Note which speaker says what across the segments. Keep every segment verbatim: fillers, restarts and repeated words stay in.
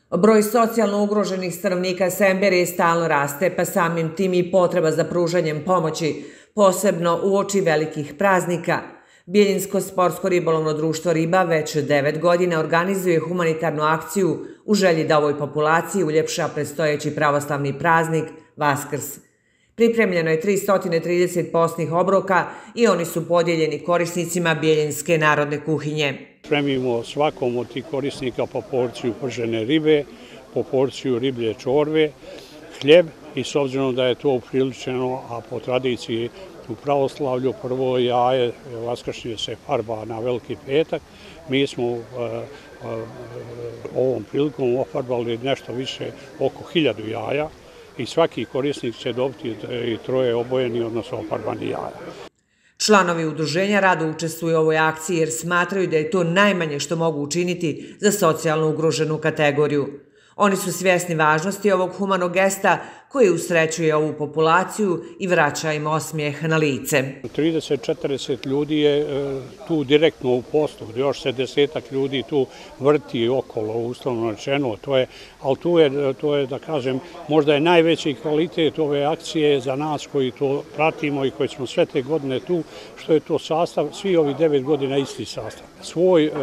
Speaker 1: Broj socijalno ugroženih stanovnika Semberije stalno raste, pa samim tim i potreba za pružanjem pomoći, posebno uoči velikih praznika. Bjeljinsko sportsko-ribolovno društvo Riba već devet godina organizuje humanitarnu akciju u želji da ovoj populaciji uljepša predstojeći pravoslavni praznik Vaskrs. Pripremljeno je tristo trideset postnih obroka i oni su podijeljeni korisnicima Bjeljinske narodne kuhinje.
Speaker 2: Spremimo svakom od tih korisnika po porciju pržene ribe, po porciju riblje čorbe, hljeb i s obzirom da je to upriličeno, a po tradiciji u pravoslavlju prvo jaje vaskršnje se farba na Veliki petak, mi smo uh, uh, ovom prilikom ofarbali nešto više oko hiljadu jaja i svaki korisnik će dobiti i troje obojeni, odnosno ofarbani jaja.
Speaker 1: Članovi udruženja rado učestvuju u ovoj akciji jer smatraju da je to najmanje što mogu učiniti za socijalno ugroženu kategoriju. Oni su svjesni važnosti ovog humanog gesta koji usrećuje ovu populaciju i vraća im osmijeh na lice.
Speaker 2: trideset do četrdeset ljudi je tu direktno u postu, još se desetak ljudi tu vrti okolo, uslovno rečeno, to je, ali tu je, to je, da kažem, možda je najveći kvalitet ove akcije za nas koji to pratimo i koji smo sve te godine tu, što je to sastav, svi ovi devet godina isti sastav. Svoj e,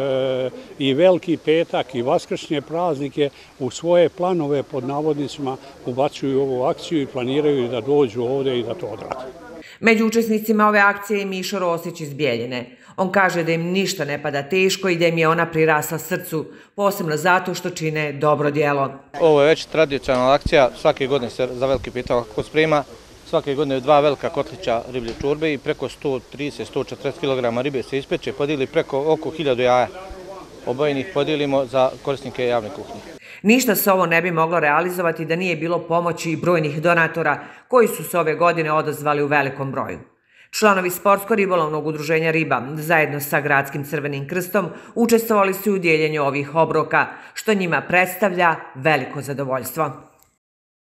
Speaker 2: i Veliki petak i vaskršnje praznike u svoje planove pod navodnicima ubacuju ovu akciju i planiraju da dođu ovdje i da to odrade.
Speaker 1: Među učesnicima ove akcije je Mišo Rosić iz Bjeljine. On kaže da im ništa ne pada teško i da im je ona prirasla srcu, posebno zato što čine dobro djelo.
Speaker 3: Ovo je već tradicionalna akcija, svake godine se za Veliki petak sprema, svake godine dva velika kotlića riblje čorbe i preko sto trideset do sto četrdeset kilograma ribe se ispeče, podijeli preko oko hiljadu jaja. Obojenih podijelimo za korisnike javne kuhinje.
Speaker 1: Ništa se ovo ne bi moglo realizovati da nije bilo pomoći brojnih donatora koji su se ove godine odazvali u velikom broju. Članovi Sportsko-ribolovnog udruženja Riba zajedno sa Gradskim Crvenim krstom učestvovali su u dijeljenju ovih obroka, što njima predstavlja veliko zadovoljstvo.